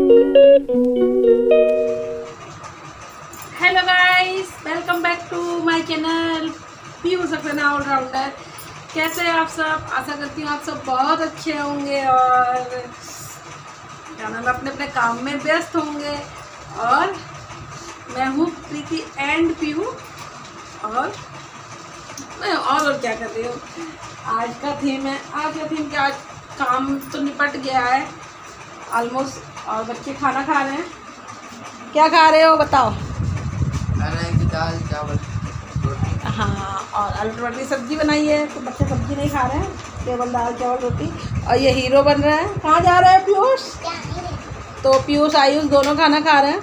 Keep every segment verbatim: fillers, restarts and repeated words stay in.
Hello guys, welcome back to my channel Piyu Saxena allrounder. कैसे हैं आप सब? आशा करती हूँ आप सब बहुत अच्छे होंगे और क्या नाम अपने अपने काम में व्यस्त होंगे। और मैं हूँ प्रीति एंड पीयू और मैं और, और क्या कर रही हूँ। आज का थीम है आज का थीम क्या, आज काम तो निपट गया है ऑलमोस्ट और बच्चे खाना खा रहे हैं। क्या खा रहे हो बताओ? दाल चावल रोटी। हाँ, और आलू टमाटर की सब्जी बनाई है तो बच्चे सब्जी नहीं खा रहे हैं, केवल दाल चावल रोटी। और ये हीरो बन रहा है। कहाँ जा रहा है पीयूष? तो पीयूष आयुष दोनों खाना खा रहे हैं।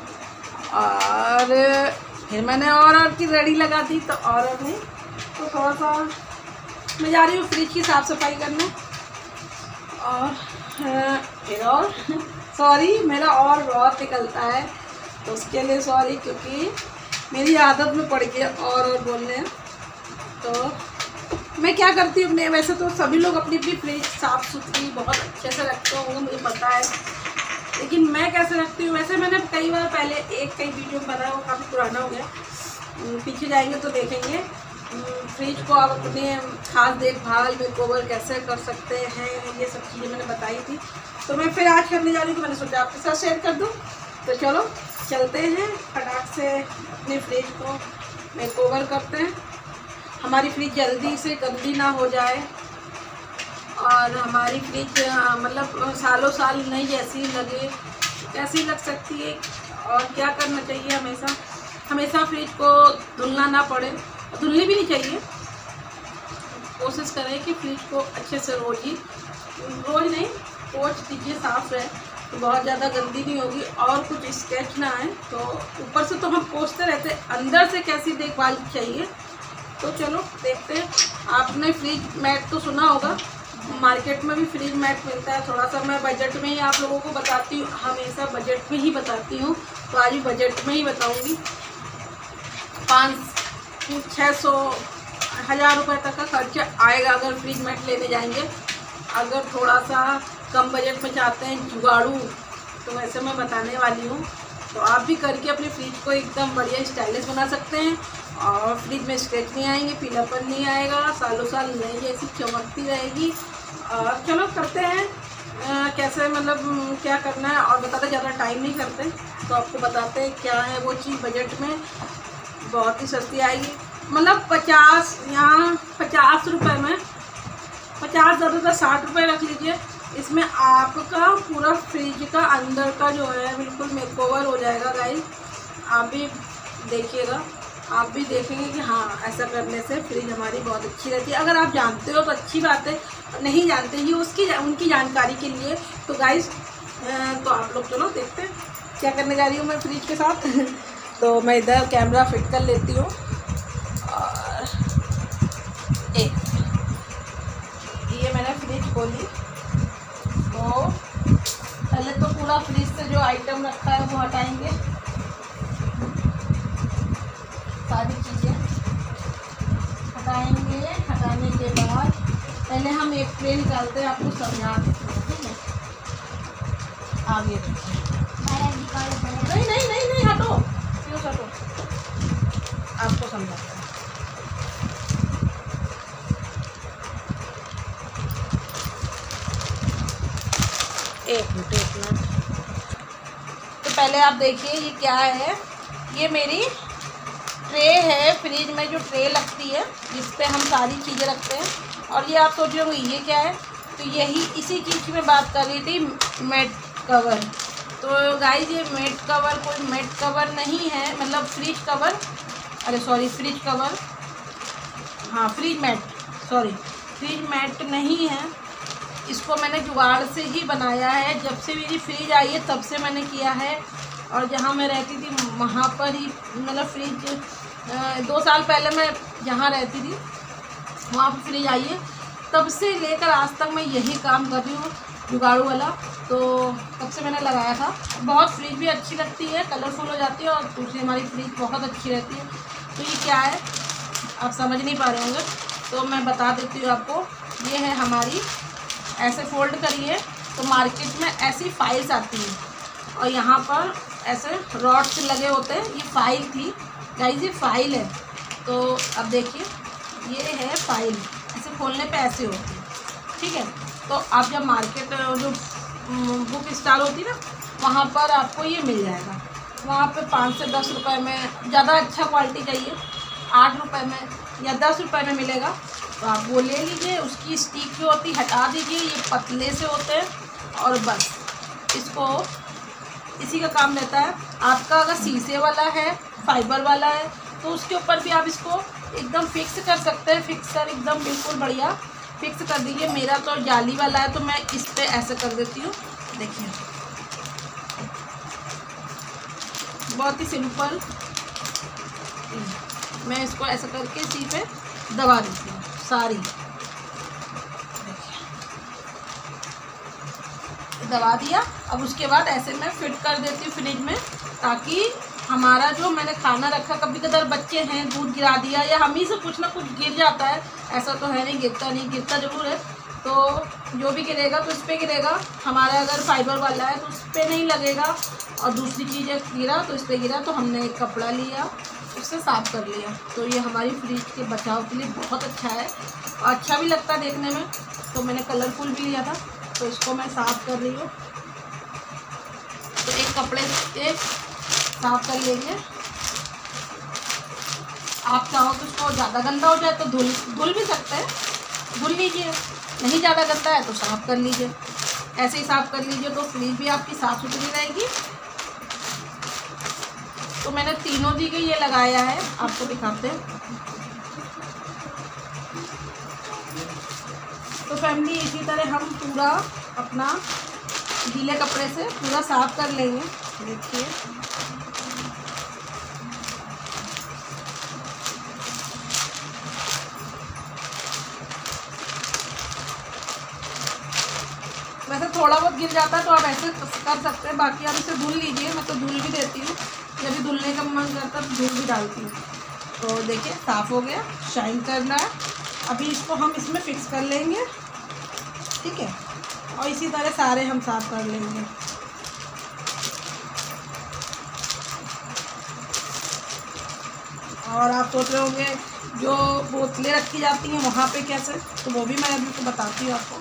और फिर मैंने और और की रेडी लगा दी तो और और नहीं तो थोड़ा सा मैं जा रही हूँ फ्रिज की साफ़ सफाई करने। और फिर और सॉरी, मेरा और बहुत निकलता है तो उसके लिए सॉरी, क्योंकि मेरी आदत में पड़ गई और और बोलने। तो मैं क्या करती हूँ अपने, वैसे तो सभी लोग अपनी अपनी फ्रिज साफ़ सुथरी बहुत अच्छे से रखते होंगे, मुझे पता है, लेकिन मैं कैसे रखती हूँ वैसे मैंने कई बार पहले एक कई वीडियो में बनाया, वो काफ़ी पुराना हो गया, पीछे जाएंगे तो देखेंगे। फ्रिज को आप अपने खास देखभाल में कोवर कैसे कर सकते हैं, ये सब चीज़ें मैंने बताई थी। तो मैं फिर आज करने जा रही हूँ, तो मैंने सोचा आपके साथ शेयर कर दूँ। तो चलो चलते हैं फटाक से अपने फ्रिज को मेक ओवर करते हैं। हमारी फ्रिज जल्दी से गंदी ना हो जाए और हमारी फ्रिज मतलब सालों साल नहीं जैसी लगे, कैसी लग सकती है। और क्या करना चाहिए, हमेशा हमेशा फ्रिज को धुलना ना पड़े, धुलनी भी नहीं चाहिए। कोशिश करें कि फ्रिज को अच्छे से रोज ही रोज नहीं पोंछ दीजिए, साफ रहे तो बहुत ज़्यादा गंदी नहीं होगी और कुछ स्क्रैच ना आए। तो ऊपर से तो हम पोंछते रहते, अंदर से कैसी देखभाल चाहिए तो चलो देखते हैं। आपने फ्रिज मैट तो सुना होगा, मार्केट में भी फ्रिज मैट मिलता है। थोड़ा सा मैं बजट में ही आप लोगों को बताती हूँ, हमेशा बजट में ही बताती हूँ, तो आज भी बजट में ही बताऊँगी। पाँच छः सौ हज़ार रुपये तक का खर्चा आएगा अगर फ्रिज मैट लेने जाएंगे। अगर थोड़ा सा कम बजट में चाहते हैं जुगाड़ू, तो वैसे मैं बताने वाली हूँ, तो आप भी करके अपने फ्रिज को एकदम बढ़िया स्टाइलिश बना सकते हैं। और फ्रिज में स्क्रैच नहीं आएंगे, पीलापन नहीं आएगा, सालों साल नई जैसी चमकती रहेगी। और चलो करते हैं आ, कैसे मतलब क्या करना है और बताते, ज़्यादा टाइम नहीं करते तो आपको बताते हैं क्या है वो चीज़। बजट में बहुत ही सस्ती आएगी, मतलब पचास यहाँ पचास रुपये में, पचास ज़्यादातर साठ रुपये रख लीजिए। इसमें आपका पूरा फ्रिज का अंदर का जो है बिल्कुल मेकओवर हो जाएगा गाइस। आप भी देखिएगा, आप भी देखेंगे कि हाँ ऐसा करने से फ्रिज हमारी बहुत अच्छी रहती है। अगर आप जानते हो तो अच्छी बात है, नहीं जानते ये उसकी उनकी जानकारी के लिए। तो गाइस तो आप लोग चलो देखते हैं क्या करने जा रही हूँ मैं फ्रिज के साथ। तो मैं इधर कैमरा फिट कर लेती हूँ और एक ये मैंने फ्रिज खोली तो पहले तो पूरा फ्रिज से जो आइटम रखा है वो हटाएंगे, सारी चीज़ें हटाएंगे। हटाने के बाद पहले हम एक ट्रे निकालते हैं, आपको समझा देते हैं, ठीक है? आगे नहीं नहीं नहीं नहीं हटो, क्यों हटो, आपको समझाते हैं। एक मिनट एक मिनट तो पहले आप देखिए ये क्या है। ये मेरी ट्रे है, फ्रिज में जो ट्रे लगती है जिस पे हम सारी चीज़ें रखते हैं। और ये आप सोच रहे हो ये क्या है, तो यही इसी चीज़ की मैं बात कर रही थी, मैट कवर। तो गाइस ये मैट कवर कोई मैट कवर नहीं है, मतलब फ्रिज कवर, अरे सॉरी फ्रिज कवर, हाँ fridge mat, sorry fridge mat नहीं है। इसको मैंने जुगाड़ से ही बनाया है, जब से मेरी फ्रिज आई है तब से मैंने किया है। और जहाँ मैं रहती थी वहाँ पर ही मतलब फ्रिज दो साल पहले मैं जहाँ रहती थी वहाँ पर फ्रिज आई है, तब से लेकर आज तक मैं यही काम कर रही हूँ जुगाड़ू वाला। तो तब से मैंने लगाया था। बहुत फ्रिज भी अच्छी लगती है, कलरफुल हो जाती है और दूसरी हमारी फ्रिज बहुत अच्छी रहती है। तो ये क्या है आप समझ नहीं पा रहे होंगे, तो मैं बता देती हूँ आपको। ये है हमारी, ऐसे फोल्ड करिए तो मार्केट में ऐसी फाइल्स आती हैं, और यहाँ पर ऐसे रॉड्स लगे होते हैं। ये फाइल थी गाइस, ये फाइल है। तो अब देखिए ये है फाइल, ऐसे खोलने पे ऐसे होती है, ठीक है। तो आप जब मार्केट जो बुक स्टॉल होती है ना, वहाँ पर आपको ये मिल जाएगा। वहाँ पे पाँच से दस रुपए में, ज़्यादा अच्छा क्वालिटी चाहिए आठ रुपए में या दस रुपए में मिलेगा, तो आप वो ले लीजिए। उसकी स्टिक जो होती है हटा दीजिए, ये पतले से होते हैं और बस इसको इसी का काम रहता है। आपका अगर शीशे वाला है, फाइबर वाला है, तो उसके ऊपर भी आप इसको एकदम फिक्स कर सकते हैं। फिक्सर एकदम बिल्कुल बढ़िया फिक्स कर दीजिए। मेरा तो जाली वाला है तो मैं इस पे ऐसे कर देती हूँ। देखिए बहुत ही सिंपल, मैं इसको ऐसे करके इसी पे दबा देती हूँ सारी। दबा दिया। अब उसके बाद ऐसे मैं फिट कर देती हूँ फ्रिज में, ताकि हमारा जो मैंने खाना रखा, कभी कभार बच्चे हैं दूध गिरा दिया या हम ही से कुछ ना कुछ गिर जाता है, ऐसा तो है नहीं, गिरता नहीं, गिरता ज़रूर है। तो जो भी गिरेगा तो इस पर गिरेगा। हमारा अगर फाइबर वाला है तो उस पर नहीं लगेगा, और दूसरी चीज़ें गिरा तो इस पर गिरा। तो हमने एक कपड़ा लिया, उससे साफ़ कर लिया। तो ये हमारी फ्रिज के बचाव के लिए बहुत अच्छा है और अच्छा भी लगता है देखने में। तो मैंने कलरफुल भी लिया था, तो इसको मैं साफ़ कर रही हूँ। तो एक कपड़े से साफ़ कर लेंगे। आप चाहो तो इसको ज़्यादा गंदा हो जाए तो धुल धुल भी सकते हैं, धुल लीजिए। नहीं ज़्यादा गंदा है तो साफ़ कर लीजिए, ऐसे ही साफ़ कर लीजिए, तो फ्रिज भी आपकी साफ़ सुथरी रहेगी। तो मैंने तीनों जगह ये लगाया है, आपको दिखाते हैं। तो फैमिली इसी तरह हम पूरा अपना गीले कपड़े से पूरा साफ़ कर लेंगे। देखिए वैसे थोड़ा बहुत गिर जाता है तो आप ऐसे कर सकते हैं, बाकी आप इसे धुल लीजिए। मैं तो धुल भी देती हूँ, जब भी धुलने का मन करता है तो धुल भी डालती हूँ। तो देखिए साफ़ हो गया, शाइन करना है। अभी इसको हम इसमें फिक्स कर लेंगे, ठीक है। और इसी तरह सारे हम साफ़ कर लेंगे। और आप सोच रहे होंगे जो बोतलें रखी जाती हैं वहाँ पे कैसे, तो वो भी मैं अभी तो बताती हूँ आपको।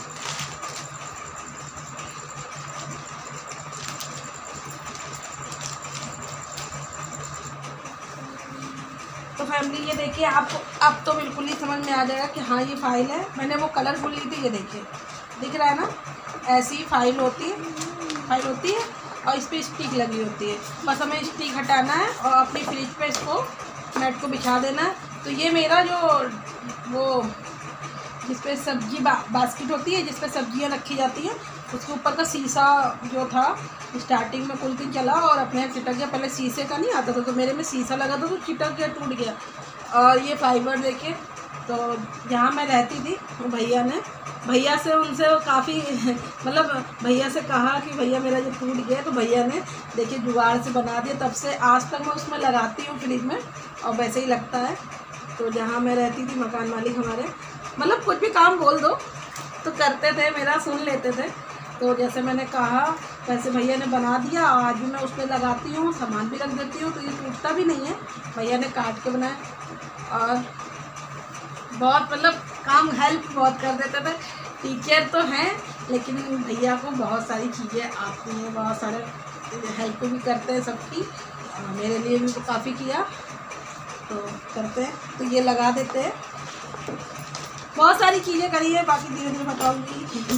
तो फैमिली ये देखिए, आपको अब तो बिल्कुल ही समझ में आ जाएगा कि हाँ ये फाइल है। मैंने वो कलरफुल ली थी, ये देखिए दिख रहा है ना, ऐसी फाइल होती है, फाइल होती है और इस पर स्टिक लगी होती है। बस हमें स्टिक हटाना है और अपनी फ्रिज पे इसको मैट को बिछा देना है। तो ये मेरा जो वो जिस पे सब्जी बा, बास्केट होती है, जिस पे सब्जियां रखी जाती हैं, उसके ऊपर का शीशा जो था स्टार्टिंग में कुल दिन चला और अपने आप चिटक गया। पहले शीशे का नहीं आता था, तो मेरे में शीशा लगा था तो चिटक गया, टूट गया। और ये फाइबर देखिए, तो जहाँ मैं रहती थी वो भैया ने भैया से उनसे काफ़ी मतलब भैया से कहा कि भैया मेरा जो टूट गया, तो भैया ने देखिए जुगाड़ से बना दिया। तब से आज तक मैं उसमें लगाती हूँ फ्रिज में, और वैसे ही लगता है। तो जहाँ मैं रहती थी मकान मालिक हमारे, मतलब कुछ भी काम बोल दो तो करते थे, मेरा सुन लेते थे। तो जैसे मैंने कहा वैसे भैया ने बना दिया, आज भी मैं उस पर लगाती हूँ, सामान भी रख देती हूँ, तो ये टूटता भी नहीं है। भैया ने काट के बनाया और बहुत मतलब काम हेल्प बहुत कर देते थे। टीचर तो हैं लेकिन भैया को बहुत सारी चीज़ें आती हैं, बहुत सारे हेल्प भी करते हैं सबकी। मेरे लिए भी तो काफ़ी किया, तो करते हैं। तो ये लगा देते हैं, बहुत सारी चीज़ें करी है, बाकी धीरे धीरे बताऊँगी।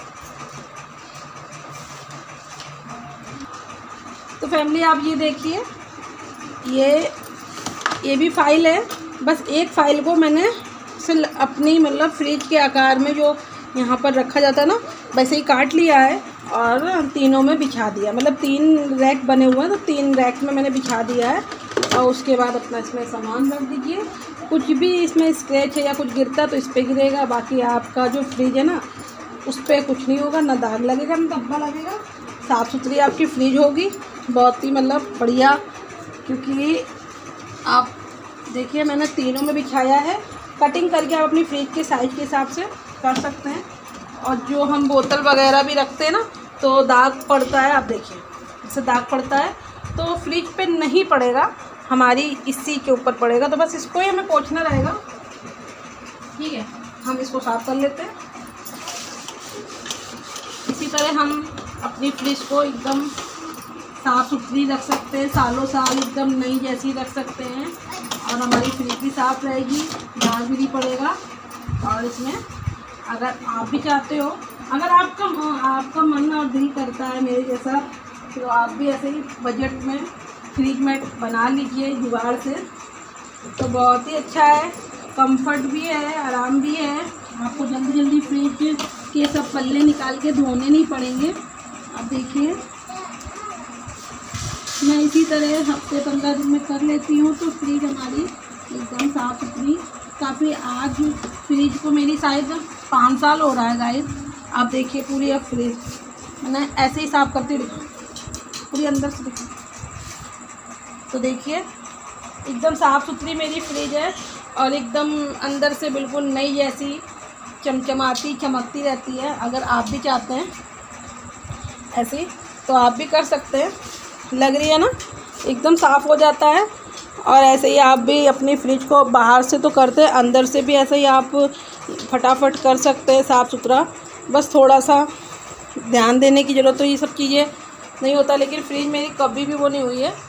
तो फैमिली आप ये देखिए, ये ये भी फाइल है। बस एक फ़ाइल को मैंने से अपनी मतलब फ्रिज के आकार में जो यहाँ पर रखा जाता है ना, वैसे ही काट लिया है और तीनों में बिछा दिया। मतलब तीन रैक बने हुए हैं, तो तीन रैक में मैंने बिछा दिया है। और उसके बाद अपना इसमें सामान रख दीजिए। कुछ भी इसमें स्क्रैच है या कुछ गिरता तो इस पर गिरेगा, बाकी आपका जो फ्रिज है ना उस पर कुछ नहीं होगा, ना दाग लगेगा ना धब्बा लगेगा। साफ़ सुथरी आपकी फ्रिज होगी, बहुत ही मतलब बढ़िया। क्योंकि आप देखिए मैंने तीनों में बिछाया है। कटिंग करके आप अपनी फ्रिज के साइज़ के हिसाब से कर सकते हैं। और जो हम बोतल वगैरह भी रखते हैं ना, तो दाग पड़ता है। आप देखिए से दाग पड़ता है तो फ्रिज पे नहीं पड़ेगा, हमारी इसी के ऊपर पड़ेगा। तो बस इसको ही हमें पोंछना रहेगा। ठीक है, हम इसको साफ कर लेते हैं। इसी तरह हम अपनी फ्रिज को एकदम साफ़ सुथरी रख सकते हैं, सालों साल एकदम नई जैसी रख सकते हैं, और हमारी फ्रिज भी साफ़ रहेगी, दाग भी नहीं पड़ेगा। और इसमें अगर आप भी चाहते हो, अगर आपका आपका मन और दिल करता है मेरे जैसा, तो आप भी ऐसे ही बजट में फ्रिज में बना लीजिए जुगाड़ से। तो बहुत ही अच्छा है, कंफर्ट भी है, आराम भी है। आपको जल्दी जल्दी फ्रिज के सब पल्ले निकाल के धोने नहीं पड़ेंगे। आप देखिए, मैं इसी तरह हफ्ते पंद्रह दिन में कर लेती हूँ तो फ्रिज हमारी एकदम साफ़ सुथरी। काफ़ी आज फ्रिज को मेरी शायद पाँच साल हो रहा है गाइस। आप देखिए पूरी अब फ्रिज मैंने ऐसे ही साफ़ करती हूँ पूरी अंदर से। तो देखिए एकदम साफ़ सुथरी मेरी फ्रिज है और एकदम अंदर से बिल्कुल नई जैसी चमचमाती चमकती रहती है। अगर आप भी चाहते हैं ऐसे तो आप भी कर सकते हैं। लग रही है ना, एकदम साफ़ हो जाता है। और ऐसे ही आप भी अपनी फ्रिज को बाहर से तो करते हैं, अंदर से भी ऐसे ही आप फटाफट कर सकते हैं साफ़ सुथरा। बस थोड़ा सा ध्यान देने की ज़रूरत, तो ये सब चीज़ें नहीं होता। लेकिन फ्रिज मेरी कभी भी वो नहीं हुई है।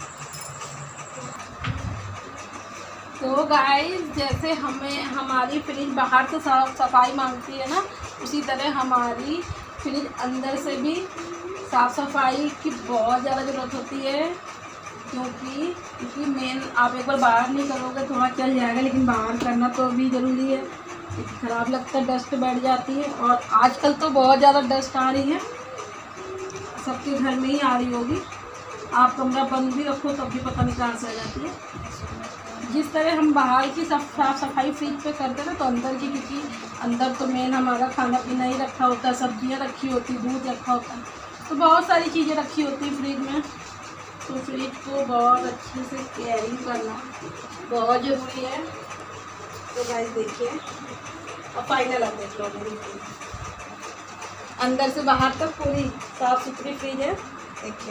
तो गाइस, जैसे हमें हमारी फ्रिज बाहर से साफ सफाई मांगती है ना, उसी तरह हमारी फ्रिज अंदर से भी साफ़ सफाई की बहुत ज़्यादा ज़रूरत होती है। क्योंकि क्योंकि मेन आप एक बार बाहर नहीं करोगे थोड़ा चल जाएगा, लेकिन बाहर करना तो भी ज़रूरी है। ख़राब लगता है, डस्ट बैठ जाती है। और आजकल तो बहुत ज़्यादा डस्ट आ रही है, सबके घर में ही आ रही होगी। आप कमरा बंद भी रखो तब भी पता नहीं कहाँ से आ जाती है। जिस तरह हम बाहर की साफ साफ सफाई फ्रिज पे करते हैं ना, तो अंदर की, क्योंकि अंदर तो मेन हमारा खाना पीना ही रखा होता है, सब्जियाँ रखी होती, दूध रखा होता है, तो बहुत सारी चीज़ें रखी होती हैं फ्रिज में। तो फ्रिज को बहुत अच्छे से केयरिंग करना बहुत ज़रूरी है। तो गाइस देखिए, और फाइनल आप देख लो मेरी फ्रिज अंदर से बाहर तक पूरी साफ़ सुथरी फ्रिज है। देखिए,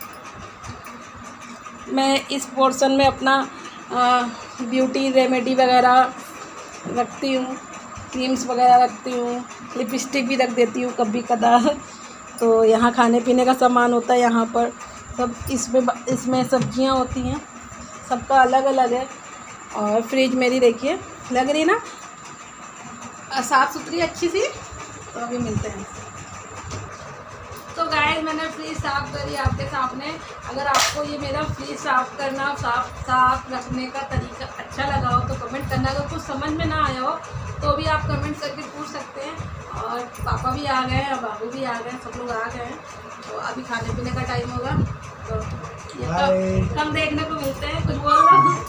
मैं इस पोर्शन में अपना ब्यूटी रेमेडी वगैरह रखती हूँ, क्रीम्स वगैरह रखती हूँ, लिपस्टिक भी रख देती हूँ कभी कदार। तो यहाँ खाने पीने का सामान होता है, यहाँ पर सब इसमें इसमें सब्जियाँ होती हैं, सबका अलग अलग है। और फ्रिज मेरी देखिए लग रही ना साफ़ सुथरी अच्छी सी। तो अभी मिलते हैं। तो गाइस, मैंने फ्रिज साफ़ करी आपके सामने। अगर आपको ये मेरा फ्रिज साफ़ करना, साफ साफ रखने का तरीका अच्छा लगा हो तो कमेंट करना। अगर कुछ समझ में ना आया हो तो भी आप कमेंट करके पूछ सकते हैं। और पापा भी आ गए हैं, बाबू भी आ गए, सब लोग आ गए हैं। तो अभी खाने पीने का टाइम होगा, तो ये कब कब देखने को मिलते हैं। कुछ बोल रहा हूँ,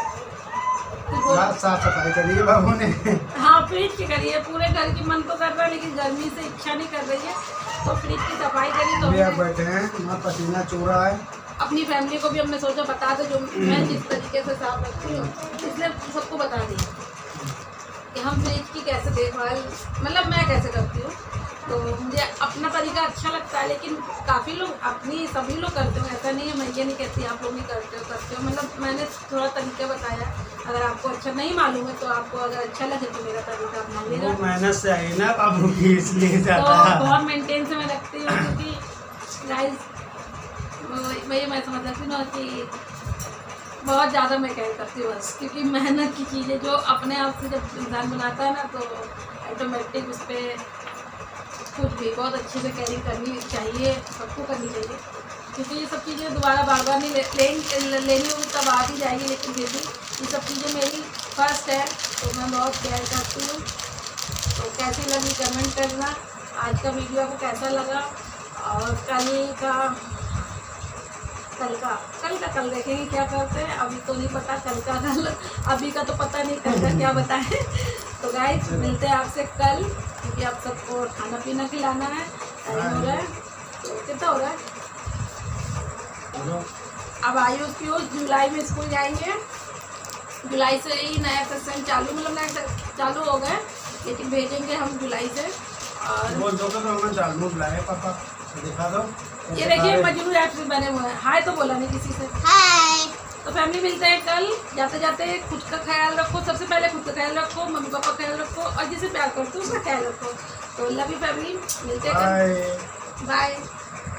साफ सफाई करिए बाबू ने। हाँ, फ्रिज की करिए, पूरे घर की मन तो कर रहा है लेकिन गर्मी से इच्छा नहीं कर रही है, तो फ्रिज की सफाई करी। तो आप बैठे हैं, वहाँ पसीना चू रहा है। अपनी फैमिली को भी हमने सोचा बता दो जो मैं जिस तरीके से साफ रखती हूँ, इसलिए सबको बता दी कि हम फ्रिज की कैसे देखभाल, मतलब मैं कैसे करती हूँ। तो मुझे अपना तरीका अच्छा लगता है, लेकिन काफ़ी लोग अपनी सभी लोग करते हो, ऐसा नहीं है। मैं ये नहीं कहती आप लोग नहीं करते हो, करते हो। मतलब मैंने थोड़ा तरीका बताया। अगर आपको अच्छा नहीं मालूम है तो आपको अगर अच्छा लगे तो मेरा तरीका अपना लेगा। मेहनत से आई ना बाबू की, इसलिए तो बहुत मेंटेन से मैं रखती हूँ, क्योंकि गाइस वही मैं समझ सकती हूँ ना कि बहुत ज़्यादा मैं केयर करती हूँ बस। क्योंकि मेहनत की चीज़ें जो अपने आप से जब इंसान बनाता है ना, तो ऑटोमेटिक उस पर कुछ भी बहुत अच्छे से कैरिंग करनी चाहिए, सबको करनी चाहिए। क्योंकि ये सब चीज़ें दोबारा बार बार नहीं ले, ले, लेनी होगी तब आ ही जाएगी, लेकिन फिर भी ये सब चीज़ें मेरी फर्स्ट है, तो मैं बहुत केयर करती हूँ। तो कैसी लगी कमेंट करना। आज का वीडियो आपको कैसा लगा, और कल का कल का कल का कल देखेंगे क्या करते हैं। अभी तो नहीं पता कल का कल, अभी का तो पता नहीं कल का क्या बताएं। तो गाइस, मिलते हैं आपसे कल, क्योंकि आप सबको खाना पीना खिलाना है, टाइम हो रहा है। तो कितना हो रहा है अब? आयुष की जुलाई में स्कूल जाएंगे, जुलाई से ही नया सेशन चालू, मतलब नया चालू हो गए, लेकिन भेजेंगे हम जुलाई से। और वो दो तो चालू बुलाए पापा, दिखा दो ये देखिए मजनू ऐप से बने हुए हैं। हाय तो बोला नहीं किसी से। हाय। तो फैमिली मिलते हैं कल। जाते जाते खुद का ख्याल रखो, सबसे पहले खुद का ख्याल रखो, मम्मी पापा का ख्याल रखो और जिसे प्यार करते हो उसका ख्याल रखो। तो लव यू फैमिली, मिलते हैं कल। बाय। बाय।